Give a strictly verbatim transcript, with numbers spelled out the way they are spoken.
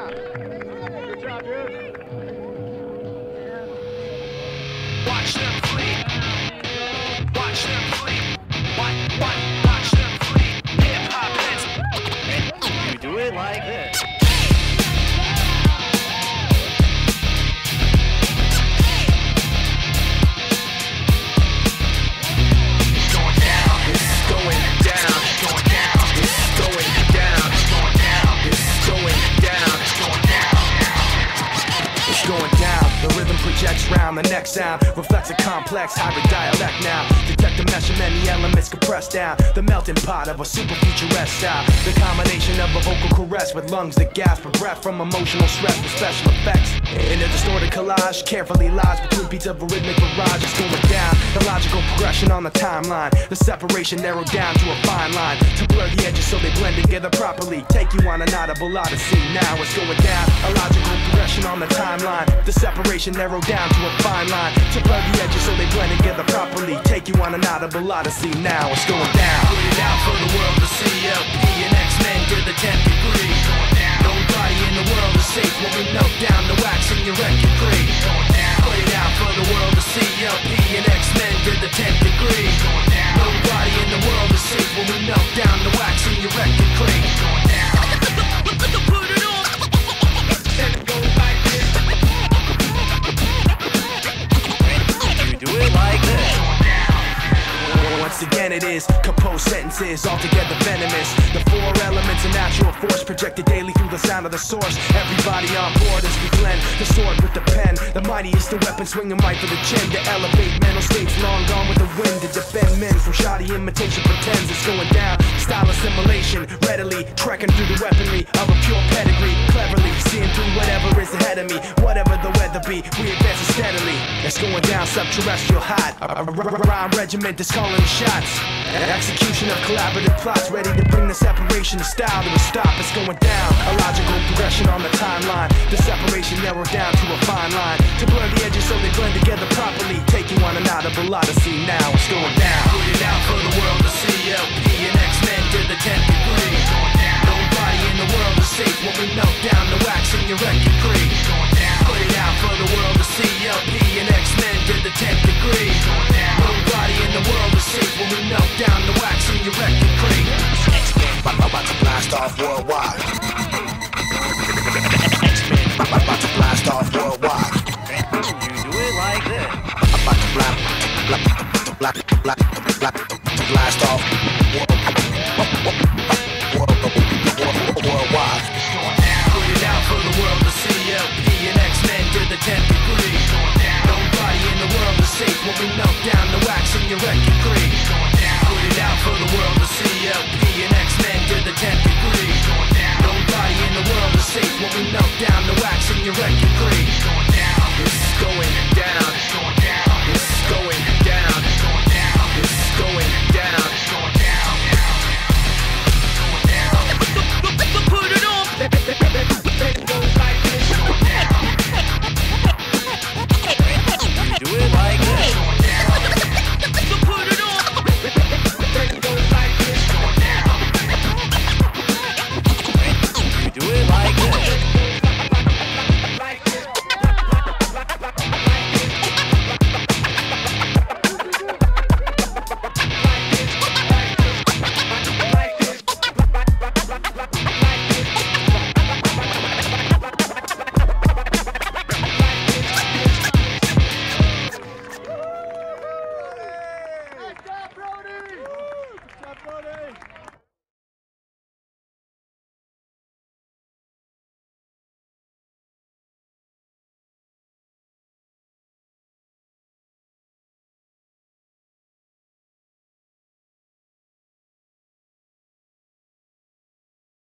Good job, dude. Watch them flee. Watch them flee. Watch, watch, watch them flee. Hip hop heads. You do it like this. It's going down. It's going down. It's going down. It's going down. It's going down. It's going down. It's going down. It's going down, the rhythm projects round. The next sound reflects a complex hybrid dialect now. Detect the mesh of many elements compressed down. The melting pot of a super futuresque style. The combination of a vocal caress with lungs that gasp for breath from emotional stress with special effects. In a distorted collage, carefully lies between beats of a rhythmic barrage. It's going down, the logical progression on the timeline. The separation narrowed down to a fine line to blur the edges so they blend together properly. Take you on an audible odyssey. Now it's going down, a logical progression on the timeline. The separation narrowed down to a fine line to blur the edges so they blend together properly. Take you on an audible odyssey. Now it's going down. Put it out for the world to see. L P and X-Men to the tenth degree. Nobody in the world is safe when we melt down the wax in your record crate. Put it out for the world to see. L P and X-Men to the tenth degree. Nobody in the world is safe when we melt down the wax in your record crate. Put it on. Let it go like this. You do it like this. Once again it is composed sentences, altogether venomous. The four elements of natural force projected daily through the sound of the source. Everybody on board as we blend the sword with the pen. The mightiest the weapon swinging right for the chin. To elevate mental states long gone with the wind. To defend men from shoddy imitation pretends it's going down. Style assimilation, readily trekking through the weaponry of a pure pedigree. Cleverly seeing through whatever is ahead of me. Whatever the weather be, we advance steadily. It's going down subterrestrial hot. A, a, a rhyme regiment that's calling the shots. Execution of collaborative plots, ready to bring the separation of style to a stop. It's going down, a logical progression on the timeline. The separation narrowed down to a fine line to blur the edges so they blend together properly. Take you on an audible odyssey. Now it's going down. Put it out for the world to see. L P and X-Men to the tenth degree. Nobody in the world is safe when we melt down the wax in your record crate. Put it out for the world to see. L P and X-Men to the tenth degree. Nobody in the world is safe when we melt down the wax in your record crate. X-Men about to blast off worldwide. X-Men about to blast off worldwide. You do it like this. About to blast, blast, blast, blast, blast, blast off.